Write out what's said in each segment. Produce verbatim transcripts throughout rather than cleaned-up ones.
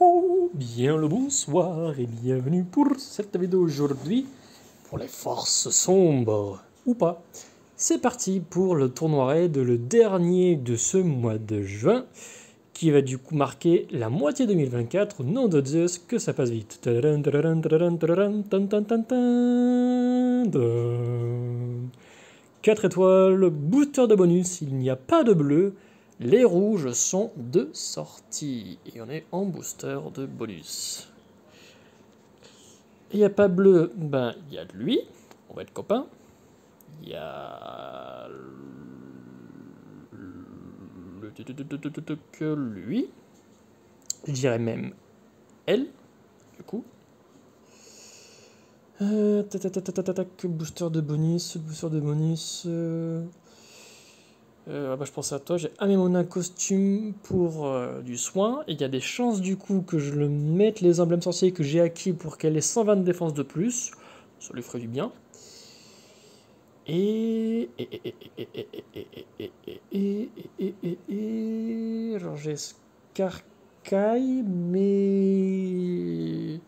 Oh, bien le bonsoir et bienvenue pour cette vidéo aujourd'hui pour les forces sombres, ou pas. C'est parti pour le tournoi raid, le dernier de ce mois de juin, qui va du coup marquer la moitié deux mille vingt-quatre, nom de Zeus, que ça passe vite. quatre étoiles, booster de bonus, il n'y a pas de bleu. Les rouges sont de sortie. Et on est en booster de bonus. Il n'y a pas bleu, ben il y a lui. On va être copains. Il y a que lui. Je dirais même elle, du coup. Euh, booster de bonus, booster de bonus. Euh... Euh, bah, je pense à toi, j'ai Amémona costume pour euh, du soin, et il y a des chances du coup que je le mette les emblèmes sorciers que j'ai acquis pour qu'elle ait cent vingt de défense de plus, ça lui ferait du bien. Et... et... et... et... et... et... et... et... et... et... et... et... genre j'ai Skarkai, mais...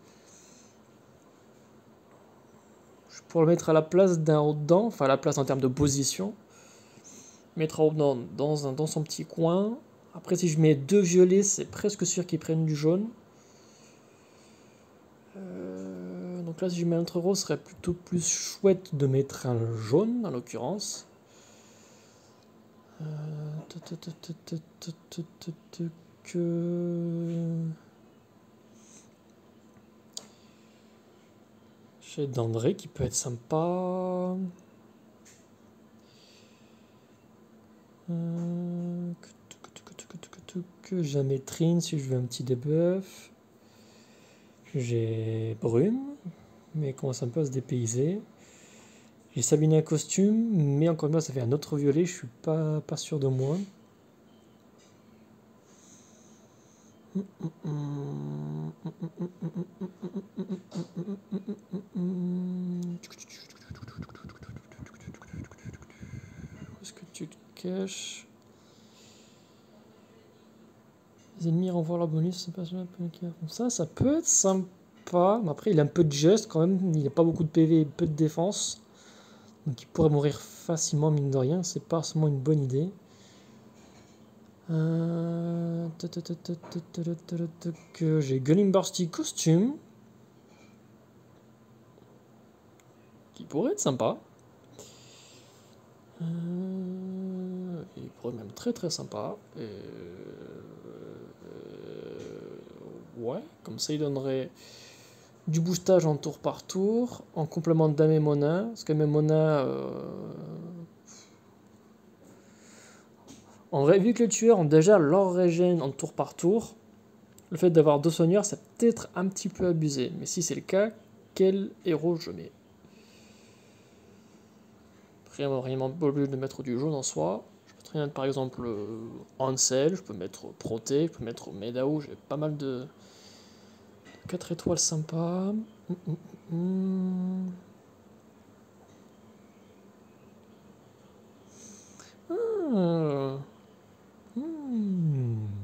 je pourrais le mettre à la place d'un haut-dent, enfin à la place en termes de position. Mettre dans, dans, un, dans son petit coin. Après, si je mets deux violets, c'est presque sûr qu'ils prennent du jaune. Euh, donc là, si je mets un rose, ce serait plutôt plus chouette de mettre un jaune, en l'occurrence. J'ai Dandré qui peut être sympa. Euh, Jamais Trine si je veux un petit debuff. J'ai Brume, mais elle commence un peu à se dépayser. J'ai Sabina costume, mais encore une fois ça fait un autre violet, je suis pas, pas sûr de moi. Où est-ce que tu te caches? Les ennemis renvoient leur bonus, c'est pas ça, ça peut être sympa. Mais après, il a un peu de geste quand même, il n'a pas beaucoup de P V et peu de défense. Donc il pourrait mourir facilement, mine de rien, c'est pas forcément une bonne idée. Euh... J'ai Gulimbarsti costume. Qui pourrait être sympa. Euh... Il pourrait même très très sympa. Et... Ouais, comme ça il donnerait du boostage en tour par tour, en complément d'Amémona, parce qu'Amémona, euh... en vrai, vu que les tueurs ont déjà leur régène en tour par tour, le fait d'avoir deux soigneurs, c'est peut-être un petit peu abusé. Mais si c'est le cas, quel héros je mets? Vraiment, vraiment pas obligé de mettre du jaune en soi. Je peux très bien mettre par exemple Ansel, je peux mettre Proté, je peux mettre Medao, j'ai pas mal de quatre étoiles sympas. Hum, hum, hum. Ah. Hum.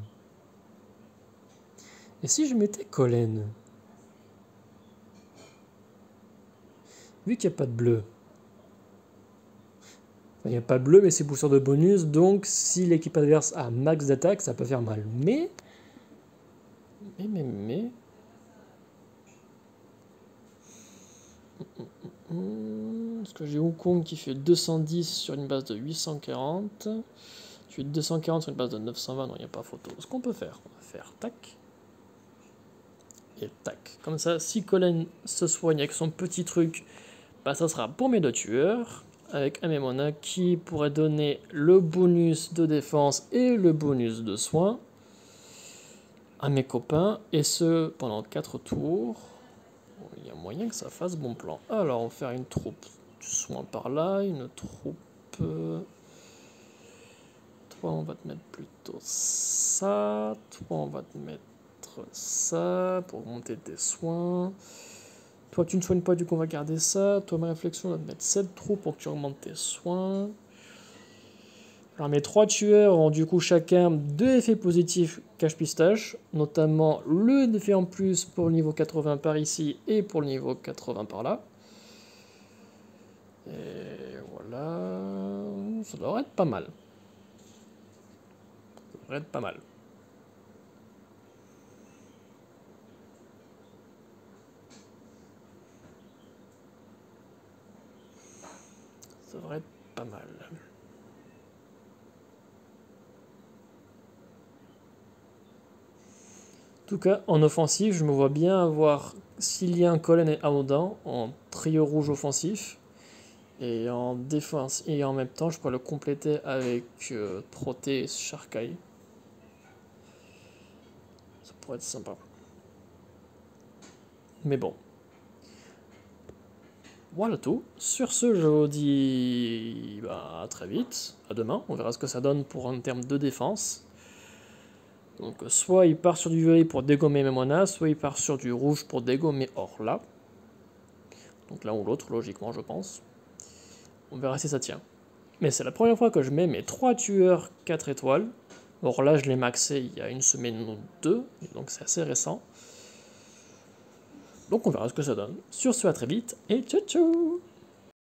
Et si je mettais Collen? Vu qu'il n'y a pas de bleu. Il n'y a pas de bleu, mais c'est booster de bonus, donc si l'équipe adverse a max d'attaque, ça peut faire mal. Mais... Mais, mais, mais... Parce que j'ai Wukong qui fait deux cent dix sur une base de huit cent quarante. Je fais deux cent quarante sur une base de neuf cent vingt, non, il n'y a pas photo. Ce qu'on peut faire, on va faire tac. Et tac. Comme ça, si Colin se soigne avec son petit truc, bah ça sera pour mes deux tueurs. Avec Amémona qui pourrait donner le bonus de défense et le bonus de soin à mes copains, et ce pendant quatre tours. Il y a moyen que ça fasse bon plan. Alors on va faire une troupe de soin par là, une troupe... Toi on va te mettre plutôt ça, toi on va te mettre ça pour monter tes soins. Toi tu ne soignes pas, du coup on va garder ça. Toi ma réflexion, on va te mettre cette troupe pour que tu augmentes tes soins. Alors mes trois tueurs ont du coup chacun deux effets positifs cache-pistache, notamment le effet en plus pour le niveau quatre-vingts par ici et pour le niveau quatre-vingts par là. Et voilà, ça devrait être pas mal. Ça devrait être pas mal. Ça devrait être pas mal. En tout cas, en offensive, je me vois bien avoir Cillian, Colin et Aodan en trio rouge offensif. Et en défense, et en même temps, je pourrais le compléter avec euh, Proté et Sharkai. Ça pourrait être sympa. Mais bon. Voilà tout. Sur ce, je vous dis bah, à très vite, à demain. On verra ce que ça donne pour en termes de défense. Donc soit il part sur du violet pour dégommer Memona, soit il part sur du rouge pour dégommer Orla. Donc l'un ou l'autre, logiquement, je pense. On verra si ça tient. Mais c'est la première fois que je mets mes trois tueurs quatre étoiles. Orla, je l'ai maxé il y a une semaine ou deux, donc c'est assez récent. Donc on verra ce que ça donne. Sur ce, à très vite, et ciao ciao!